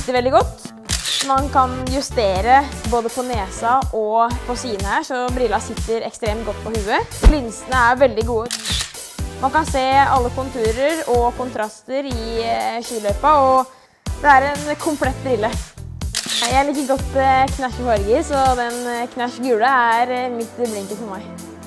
sitter veldig godt. Man kan justere både på nesa og på siden her, så brilla sitter ekstremt godt på huet. Linsene er veldig gode. Man kan se alle konturer og kontraster i skiløypa, og det er en komplett brille. Jeg liker godt knæsj farger, så den knæsj gule er mitt blinker for meg.